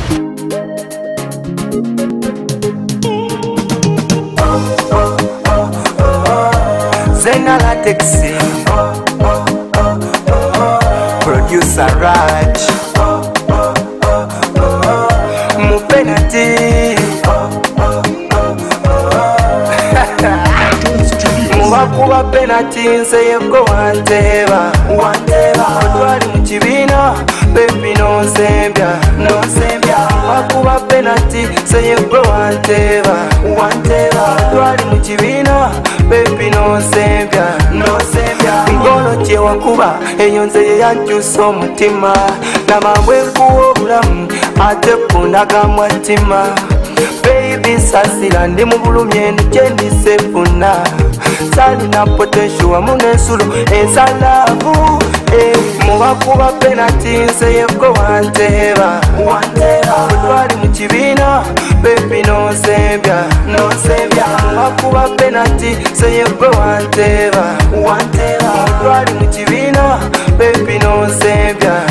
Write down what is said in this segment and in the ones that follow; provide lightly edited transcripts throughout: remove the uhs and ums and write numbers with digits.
Zena Latexi, producer Raj, Mupenati, Muwakuba penati nse yego wanteba Otwali mukibina baby nonsembya Muwakuba penati nse yego wanteba Otwali mukibina baby nonsembya Ngolo kye wakuba eyo nze ye yankyusa omutima Namambwe nkuwa obulamu ate kundaga mwatima Baby sasira ndi mu bulumye ndikye ndisefuna Salina potential wamu n'ensulu ensalavu Muwakuba penati nse yego wanteba Otwali mu kibiina baby nonsembya Muwakuba penati nse yego wanteba Otwali mu kibiina baby nonsembya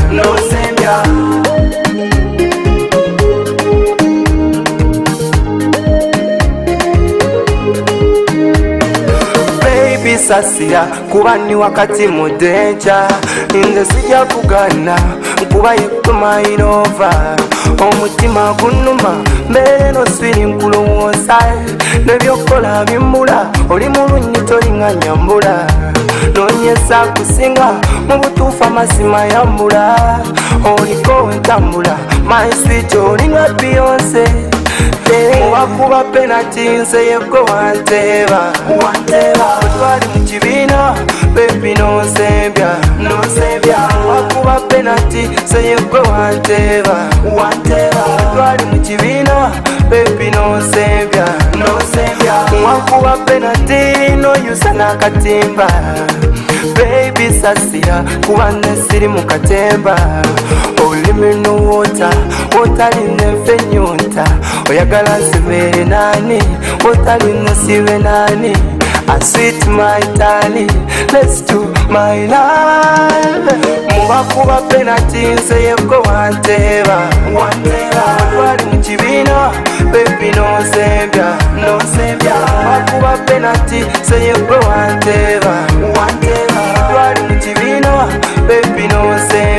Sasira kuba ni wakati mudenja Nze sijja kugana kuba yekuma inova Omutima gunuma mbere no swiri nkulowooza Nebyokola bimbula oli mulunyi tolinga nyambula Nonyesa kusinga mu butuufu amazima yambula Oliko entambula my sweet olinga Beyonce Muwakuba penati nse yego wanteba Otwali mu kibiina baby nonsembya Muwakuba penati nse yego wanteba Otwali mu kibiina baby nonsembya Muwakuba penati noyusa n'akatimba Baby sasira kuba nesiri mu katemba Olimi n'uwota otali nefe nyonta Oyagala nsibere nani otali nsibe nani I sweet my darling, let's do my love Muwakuba penati nse yego wanteba Otwali mu kibiina baby nonsembya Muwakuba penati nse yego wanteba Otwali mu kibiina baby nonsembya